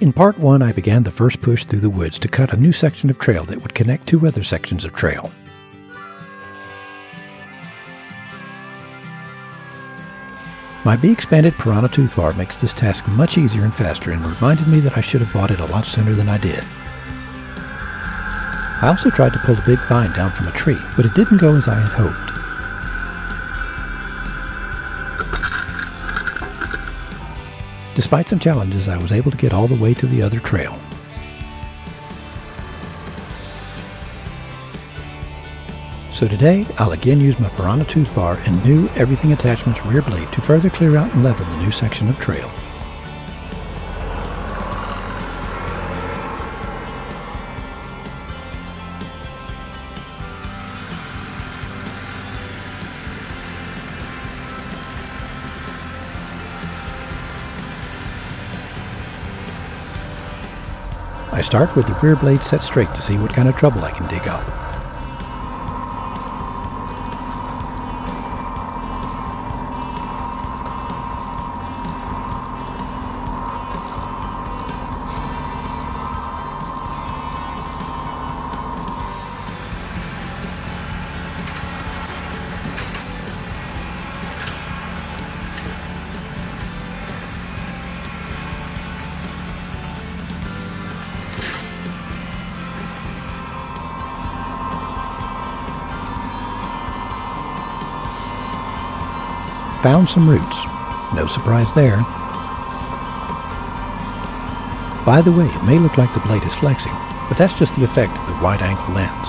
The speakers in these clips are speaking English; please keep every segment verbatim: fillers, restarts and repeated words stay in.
In part one, I began the first push through the woods to cut a new section of trail that would connect two other sections of trail. My B-expanded Piranha tooth bar makes this task much easier and faster and reminded me that I should have bought it a lot sooner than I did. I also tried to pull a big vine down from a tree, but it didn't go as I had hoped. Despite some challenges, I was able to get all the way to the other trail. So today, I'll again use my Piranha tooth bar and new Everything Attachments rear blade to further clear out and level the new section of trail. I start with the rear blade set straight to see what kind of trouble I can dig up. Found some roots. No surprise there. By the way, it may look like the blade is flexing, but that's just the effect of the wide-angle lens.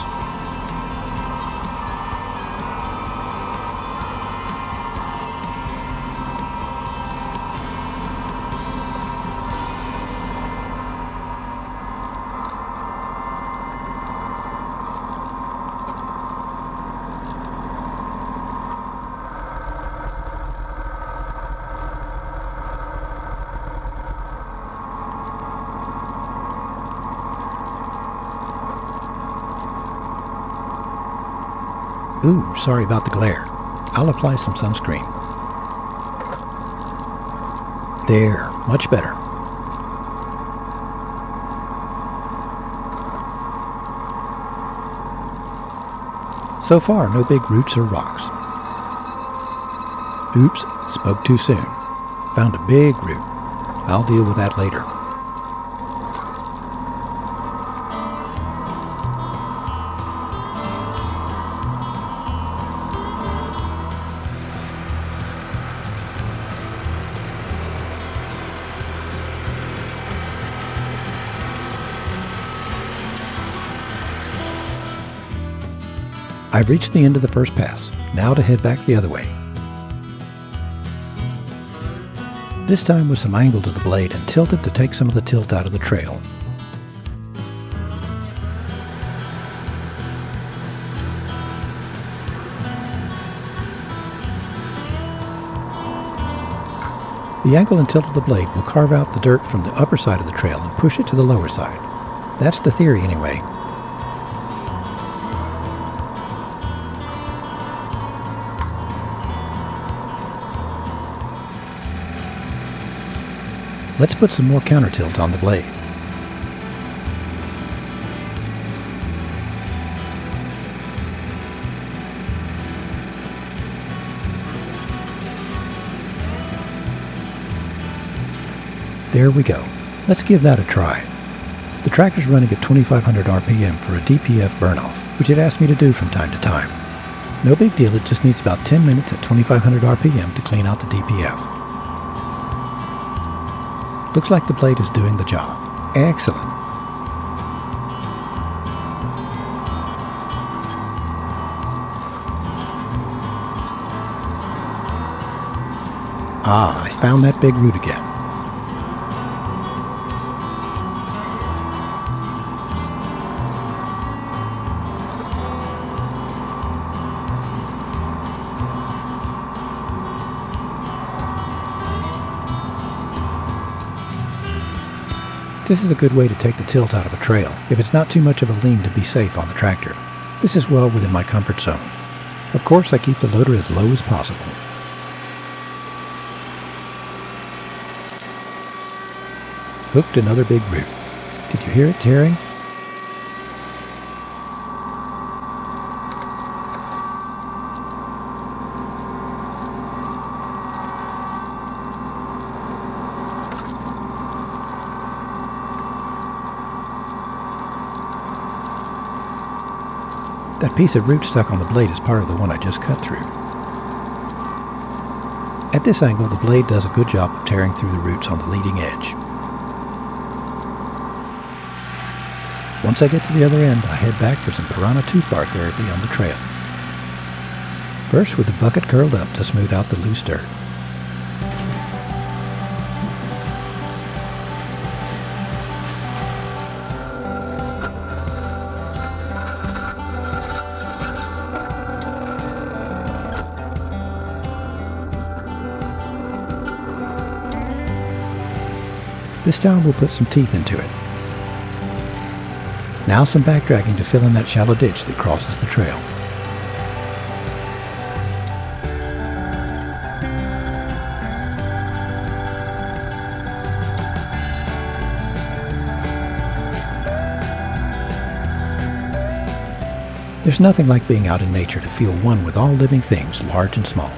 Ooh, sorry about the glare. I'll apply some sunscreen. There, much better. So far, no big roots or rocks. Oops, spoke too soon. Found a big root. I'll deal with that later. I've reached the end of the first pass, now to head back the other way. This time with some angle to the blade and tilted to take some of the tilt out of the trail. The angle and tilt of the blade will carve out the dirt from the upper side of the trail and push it to the lower side. That's the theory anyway. Let's put some more counter tilt on the blade. There we go. Let's give that a try. The tractor's running at twenty-five hundred R P M for a D P F burn-off, which it asked me to do from time to time. No big deal, it just needs about ten minutes at twenty-five hundred R P M to clean out the D P F. Looks like the blade is doing the job. Excellent. Ah, I found that big root again. This is a good way to take the tilt out of a trail, if it's not too much of a lean to be safe on the tractor. This is well within my comfort zone. Of course, I keep the loader as low as possible. Hooked another big root. Did you hear it tearing? That piece of root stuck on the blade is part of the one I just cut through. At this angle, the blade does a good job of tearing through the roots on the leading edge. Once I get to the other end, I head back for some piranha tooth bar therapy on the trail. First with the bucket curled up to smooth out the loose dirt. This time we'll put some teeth into it. Now some back dragging to fill in that shallow ditch that crosses the trail. There's nothing like being out in nature to feel one with all living things, large and small.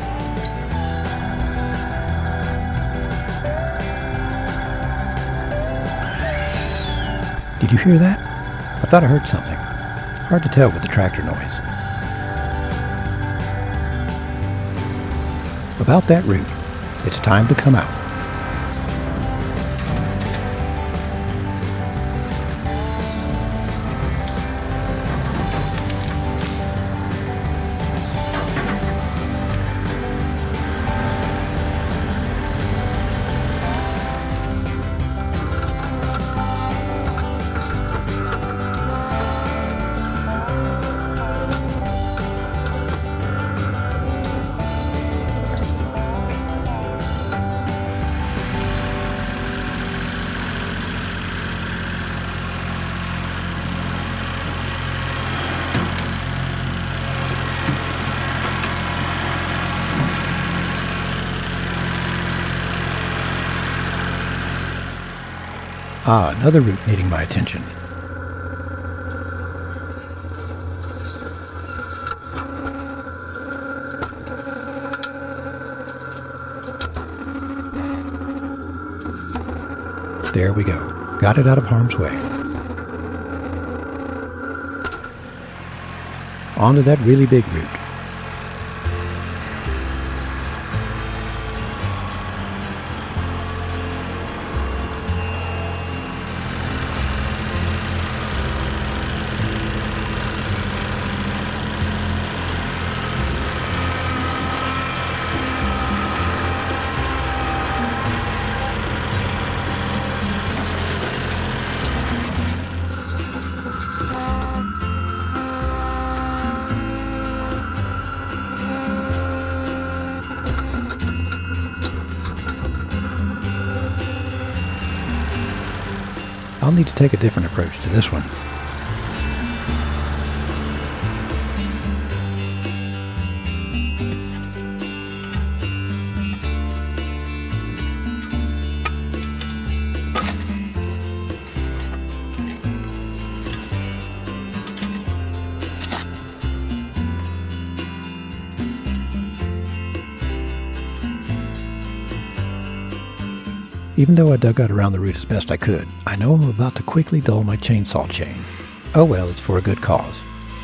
Did you hear that? I thought I heard something. Hard to tell with the tractor noise. About that root, it's time to come out. Ah, another root needing my attention. There we go. Got it out of harm's way. On to that really big root. I'll need to take a different approach to this one. Even though I dug out around the root as best I could, I know I'm about to quickly dull my chainsaw chain. Oh well, it's for a good cause.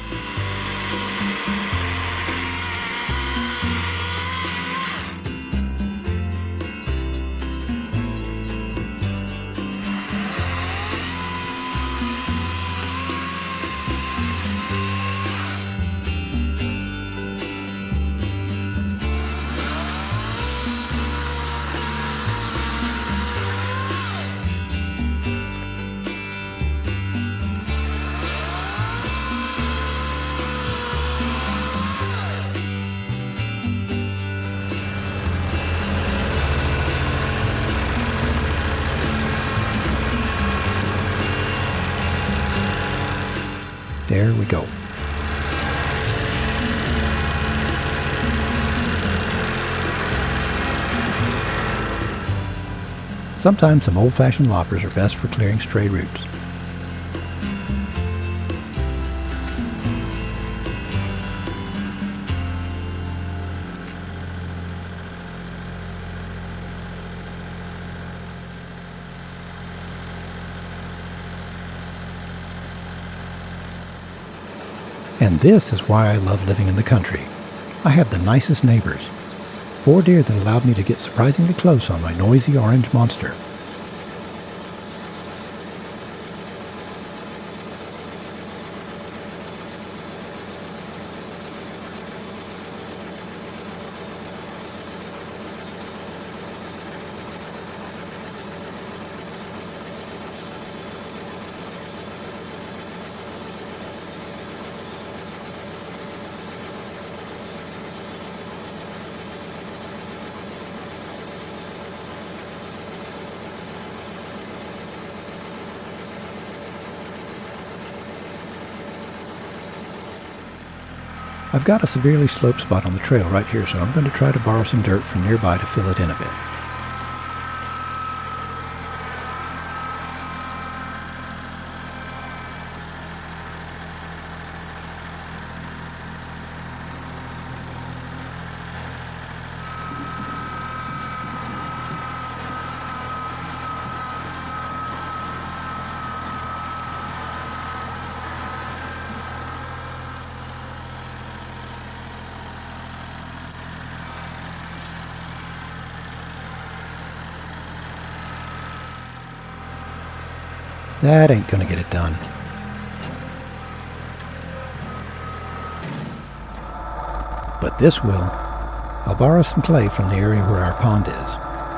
There we go. Sometimes some old-fashioned loppers are best for clearing stray roots. And this is why I love living in the country. I have the nicest neighbors. Four deer that allowed me to get surprisingly close on my noisy orange monster. I've got a severely sloped spot on the trail right here, so I'm going to try to borrow some dirt from nearby to fill it in a bit. That ain't gonna get it done. But this will. I'll borrow some clay from the area where our pond is.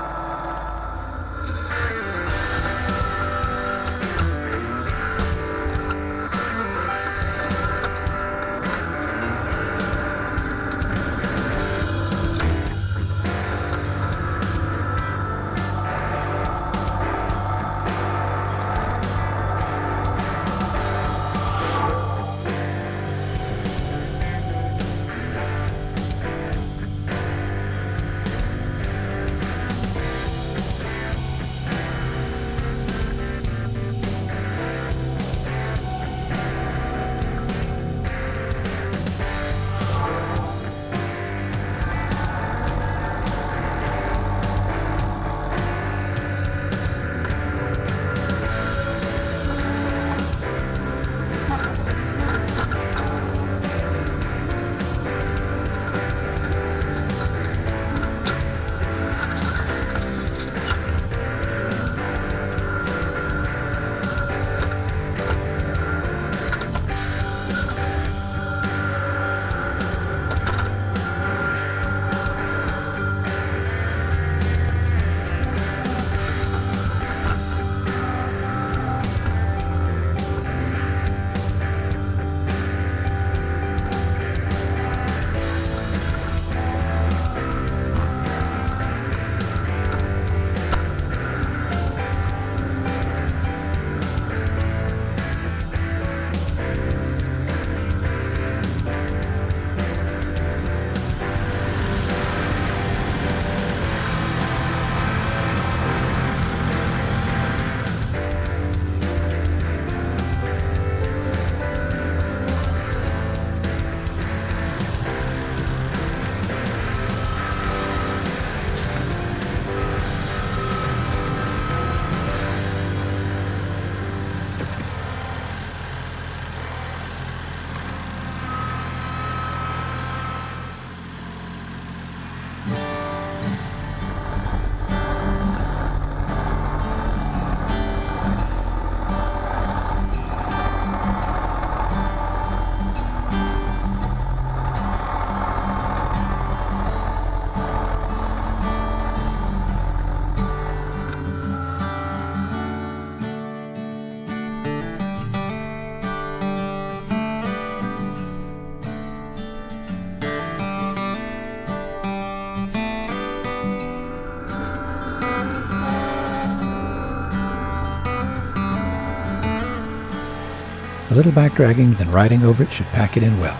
A little back dragging, then riding over it should pack it in well.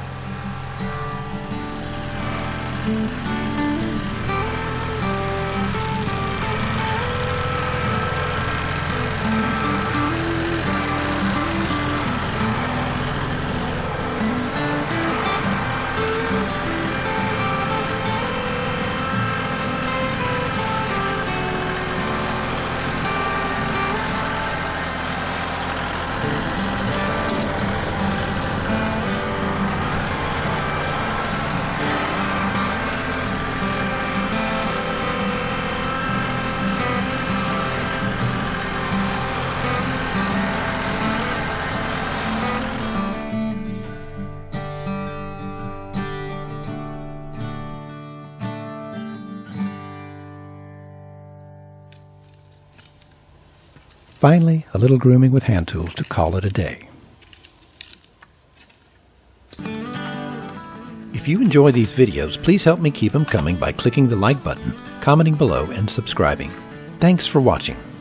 Finally, a little grooming with hand tools to call it a day. If you enjoy these videos, please help me keep them coming by clicking the like button, commenting below, and subscribing. Thanks for watching.